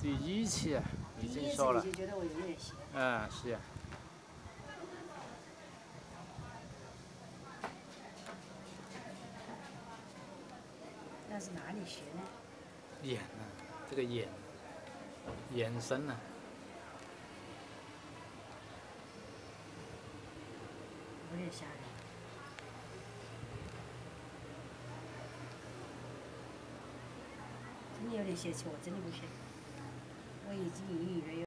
第一期啊，已经第一说了次你就觉得我有点咸。 嗯，是呀。 那是哪里学呢？ 眼啊，这个眼神啊。 有点吓人。真的有点泄气，我真的不骗你，我已经隐隐约约。